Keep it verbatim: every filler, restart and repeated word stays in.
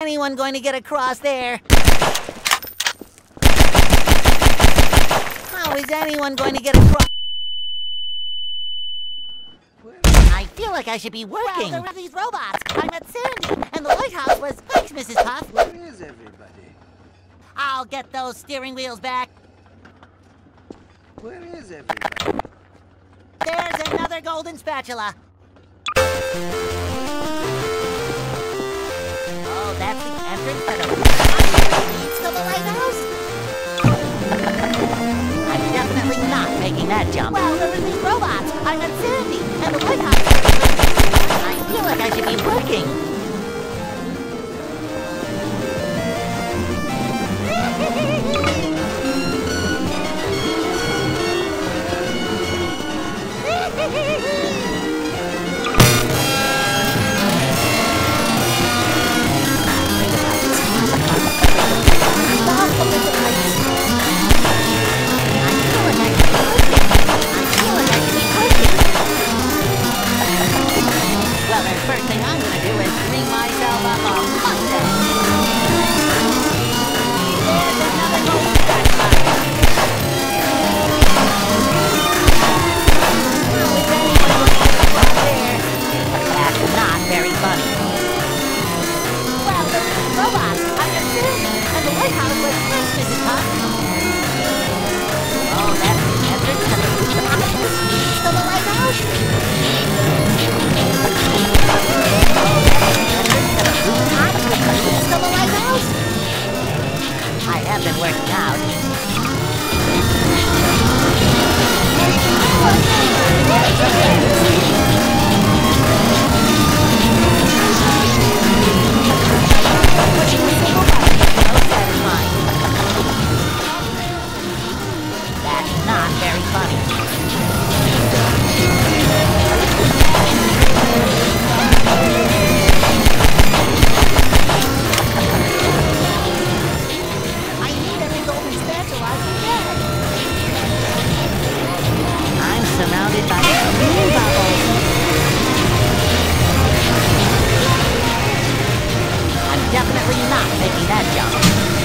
anyone going to get across there? How is anyone going to get across? I feel like I should be working. Well, there were these robots. I met Sandy, and the lighthouse was... Thanks, Missus Puff. Where is everybody? I'll get those steering wheels back. Where is everybody? There's another golden spatula. Oh, that's the entrance to the... leads to the lighthouse? I'm definitely not making that jump. Well, there were these robots. I met Sandy, and the lighthouse... I feel like I should be working. Well, the first thing I'm gonna do is bring myself up a Mustang. There's another golden spatula. How is anyone going to get across there? That's not very funny. Well, there were these robots. I just Sandy, and the lighthouse was thanks, Missus Puff. Oh, that's the entrance to the... to the lighthouse? To the lighthouse? I have been working out. That's not very funny. I need every golden spatula I can get. I'm surrounded by green bubbles. I'm definitely not making that jump.